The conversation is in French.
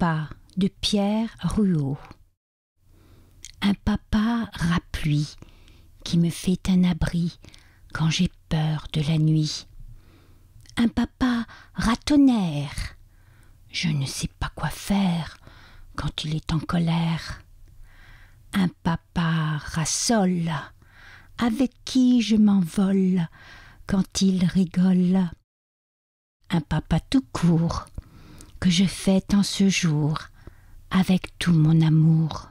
papa de Pierre Rouault. Un papa rat-pluie qui me fait un abri quand j'ai peur de la nuit. Un papa rat-tonnerre, je ne sais pas quoi faire quand il est en colère. Un papa rat-sol, avec qui je m'envole quand il rigole. Un papa tout court, que je fête en ce jour avec tout mon amour.